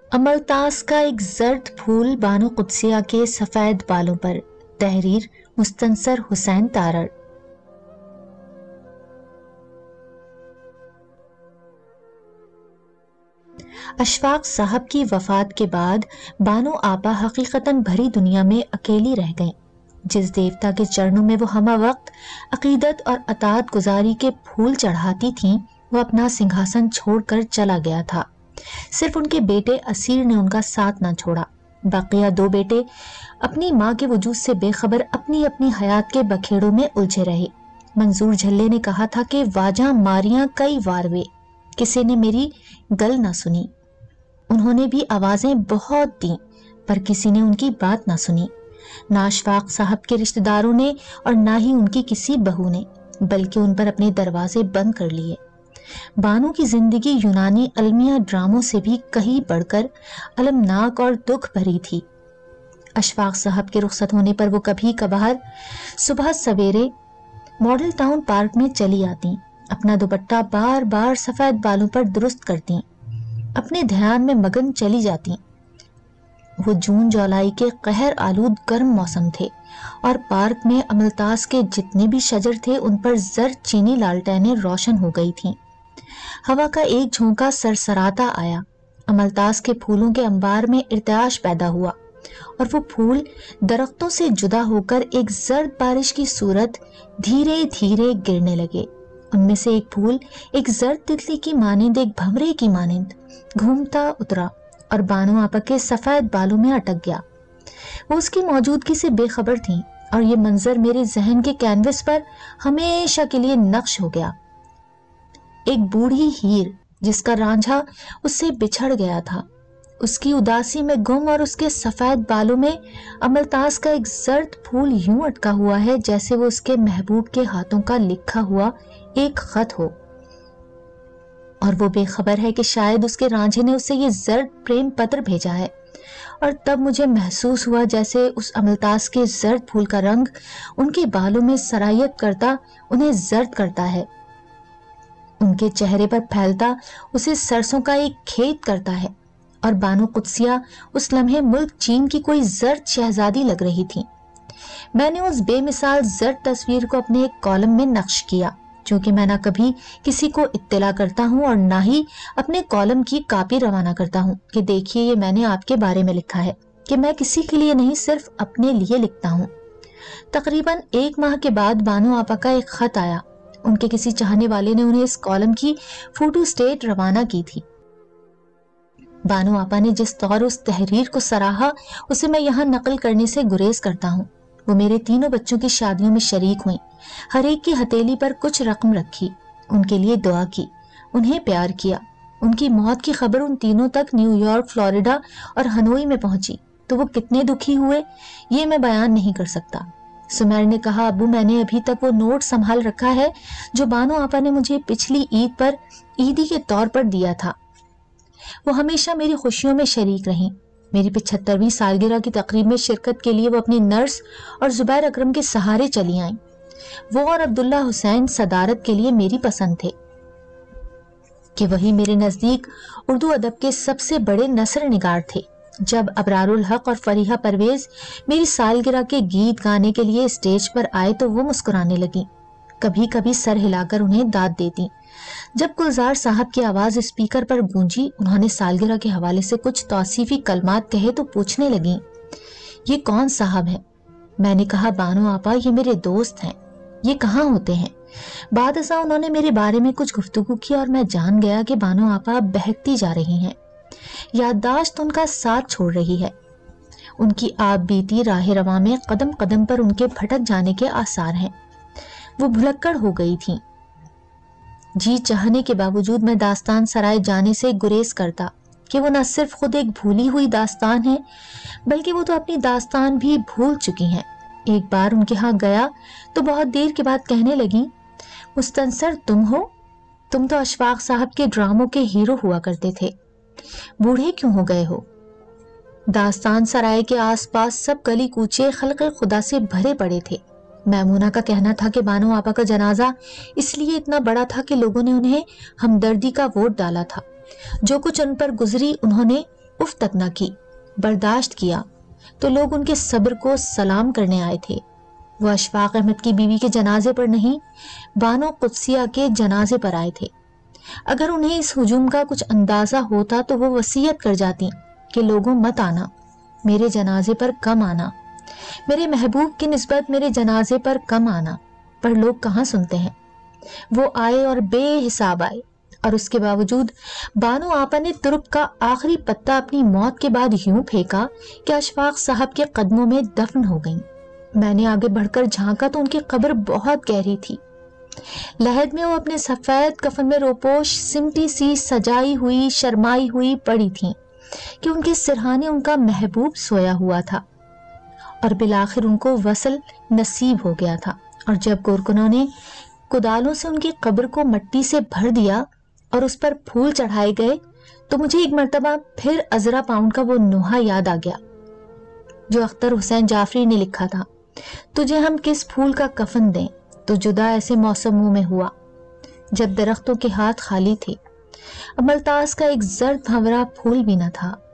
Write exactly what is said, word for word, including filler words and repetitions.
املتاز کا ایک زرد پھول بانو قدسیہ کے سفید بالوں پر، تحریر مستنصر حسین تارڑ۔ اشفاق صاحب کی وفات کے بعد بانو آپا حقیقتاً بھری دنیا میں اکیلی رہ گئیں۔ جس دیوتا کے چرنوں میں وہ ہمہ وقت عقیدت اور اطاعت گزاری کے پھول چڑھاتی تھیں، وہ اپنا سنگھاسن چھوڑ کر چلا گیا تھا۔ صرف ان کے بیٹے اسیر نے ان کا ساتھ نہ چھوڑا۔ بقیہ دو بیٹے اپنی ماں کے وجود سے بے خبر اپنی اپنی حیات کے بکھیڑوں میں الجھے رہے۔ منظور جھلے نے کہا تھا کہ واجاں ماریاں کئی واروے، کسی نے میری گل نہ سنی۔ انہوں نے بھی آوازیں بہت دیں پر کسی نے ان کی بات نہ سنی، نہ اشفاق صاحب کے رشتہ داروں نے اور نہ ہی ان کی کسی بہو نے، بلکہ ان پر اپنے دروازے بند کر لیے۔ بانو کی زندگی یونانی المیہ ڈراموں سے بھی کہیں بڑھ کر المناک اور دکھ بھری تھی۔ اشفاق صاحب کے رخصت ہونے پر وہ کبھی کبھار صبح سویرے ماڈل ٹاؤن پارک میں چلی آتی، اپنا دوپٹہ بار بار سفید بالوں پر درست کرتی، اپنے دھیان میں مگن چلی جاتی۔ وہ جون جولائی کے قہر آلود گرم موسم تھے اور پارک میں املتاز کے جتنے بھی شجر تھے ان پر زرد چینی لالٹینیں روشن ہو گئی تھیں۔ ہوا کا ایک جھونکا سرسراتا آیا، املتاز کے پھولوں کے انبار میں ارتعاش پیدا ہوا اور وہ پھول درختوں سے جدا ہو کر ایک زرد بارش کی صورت دھیرے دھیرے گرنے لگے۔ ان میں سے ایک پھول ایک زرد تتلی کی مانند، ایک بھنورے کی مانند گھومتا اترا اور بانو آپا کے سفید بالوں میں اٹک گیا۔ وہ اس کی موجودگی سے بے خبر تھیں اور یہ منظر میرے ذہن کے کینوس پر ہمیشہ کے لیے نقش ہو گیا۔ ایک بوڑھی ہیر جس کا رانجھا اس سے بچھڑ گیا تھا، اس کی اداسی میں گم اور اس کے سفید بالوں میں املتاز کا ایک زرد پھول یوں اٹکا ہوا ہے جیسے وہ اس کے محبوب کے ہاتھوں کا لکھا ہوا ایک خط ہو، اور وہ بے خبر ہے کہ شاید اس کے رانجھے نے اسے یہ زرد پریم پتر بھیجا ہے۔ اور تب مجھے محسوس ہوا جیسے اس املتاز کے زرد پھول کا رنگ ان کے بالوں میں سرایت کرتا انہیں زرد کرتا ہے، ان کے چہرے پر پھیلتا اسے سرسوں کا ایک کھیت کرتا ہے، اور بانو قدسیہ اس لمحے ملک چین کی کوئی زرد شہزادی لگ رہی تھی۔ میں نے اس بے مثال زرد تصویر کو اپنے ایک کالم میں نقش کیا، چونکہ میں نہ کبھی کسی کو اطلاع کرتا ہوں اور نہ ہی اپنے کالم کی کاپی روانہ کرتا ہوں کہ دیکھیے یہ میں نے آپ کے بارے میں لکھا ہے، کہ میں کسی کے لیے نہیں صرف اپنے لیے لکھتا ہوں۔ تقریباً ایک ماہ کے بعد بانو آپا کا ایک خط آیا۔ ان کے کسی چاہنے والے نے انہیں اس کالم کی فوٹو سٹیٹ روانہ کی تھی۔ بانو آپا نے جس طور اس تحریر کو سراہا اسے میں یہاں نقل کرنے سے گریز کرتا ہوں۔ وہ میرے تینوں بچوں کی شادیوں میں شریک ہوئیں، ہر ایک کی ہتھیلی پر کچھ رقم رکھی، ان کے لیے دعا کی، انہیں پیار کیا۔ ان کی موت کی خبر ان تینوں تک نیو یارک، فلوریڈا اور ہنوئی میں پہنچی تو وہ کتنے دکھی ہوئے یہ میں بیان نہیں کر سکتا۔ سمیر نے کہا، ابو میں نے ابھی تک وہ نوٹ سنبھال رکھا ہے جو بانو آپا نے مجھے پچھلی عید پر عیدی کے طور پر دیا تھا۔ وہ ہمیشہ میری خوشیوں میں شریک رہیں۔ میری پچھترویں سالگرہ کی تقریب میں شرکت کے لیے وہ اپنی نرس اور زبیر اکرم کے سہارے چلی آئیں۔ وہ اور عبداللہ حسین صدارت کے لیے میری پسند تھے کہ وہی میرے نزدیک اردو ادب کے سب سے بڑے نثر نگار تھے۔ جب ابرار الحق اور فریحہ پرویز میری سالگرہ کے گیت گانے کے لیے اسٹیج پر آئے تو وہ مسکرانے لگیں، کبھی کبھی سر ہلا کر انہیں داد دیتی۔ جب گلزار صاحب کی آواز اسپیکر پر گونجی، انہوں نے سالگرہ کے حوالے سے کچھ توصیفی کلمات کہے تو پوچھنے لگیں، یہ کون صاحب ہے؟ میں نے کہا، بانو آپا یہ میرے دوست ہیں، یہ کہاں ہوتے ہیں؟ بعد ازاں انہوں نے میرے بارے میں کچھ گفتگو کی اور میں جان گیا کہ بانو آپا بہکتی جا رہی ہیں، یادداشت ان کا ساتھ چھوڑ رہی ہے۔ ان کی آپ بیتی راہ رواں میں قدم قدم پر ان کے بھٹک جانے کے آثار ہیں۔ وہ بھلکڑ ہو گئی تھیں۔ جی چاہنے کے باوجود میں داستان سرائے جانے سے گریز کرتا کہ وہ نہ صرف خود ایک بھولی ہوئی داستان ہے بلکہ وہ تو اپنی داستان بھی بھول چکی ہیں۔ ایک بار ان کے ہاں گیا تو بہت دیر کے بعد کہنے لگی، مستنصر تم ہو؟ تم تو اشفاق صاحب کے ڈراموں کے ہیرو ہوا کرتے تھے، بوڑھے کیوں ہو گئے ہو؟ داستان سرائے کے آس پاس سب گلی کوچے خلق خدا سے بھرے پڑے تھے۔ میمونہ کا کہنا تھا کہ بانو آپا کا جنازہ اس لیے اتنا بڑا تھا کہ لوگوں نے انہیں ہمدردی کا ووٹ ڈالا تھا۔ جو کچھ ان پر گزری انہوں نے اف تک نہ کی، برداشت کیا تو لوگ ان کے صبر کو سلام کرنے آئے تھے۔ وہ اشفاق احمد کی بیوی کے جنازے پر نہیں، بانو قدسیہ کے جنازے پر آئے تھے۔ اگر انہیں اس ہجوم کا کچھ اندازہ ہوتا تو وہ وصیت کر جاتی کہ لوگوں مت آنا، میرے جنازے پر کم آنا، میرے محبوب کی نسبت میرے جنازے پر کم آنا، پر لوگ کہاں سنتے ہیں۔ وہ آئے اور بے حساب آئے، اور اس کے باوجود بانو آپا نے ترک کا آخری پتا اپنی موت کے بعد یوں پھینکا کہ اشفاق صاحب کے قدموں میں دفن ہو گئیں۔ میں نے آگے بڑھ کر جھانکا تو ان کی قبر بہت گہری تھی۔ لحد میں وہ اپنے سفید کفن میں روپوش سمٹی سی سجائی ہوئی شرمائی ہوئی پڑی تھیں کہ ان کے سرہانے ان کا محبوب سویا ہوا تھا، اور بالآخر ان کو وصل نصیب ہو گیا تھا۔ اور جب کارکنوں نے کدالوں سے ان کی قبر کو مٹی سے بھر دیا اور اس پر پھول چڑھائے گئے تو مجھے ایک مرتبہ پھر عذرا پاؤنڈ کا وہ نوحہ یاد آ گیا جو اختر حسین جعفری نے لکھا تھا، تجھے ہم کس پھول کا کفن دیں، تو جدا ایسے موسموں میں ہوا جب درختوں کے ہاتھ خالی تھے، ملتاس کا ایک زرد بھنورا پھول بھی نہ تھا۔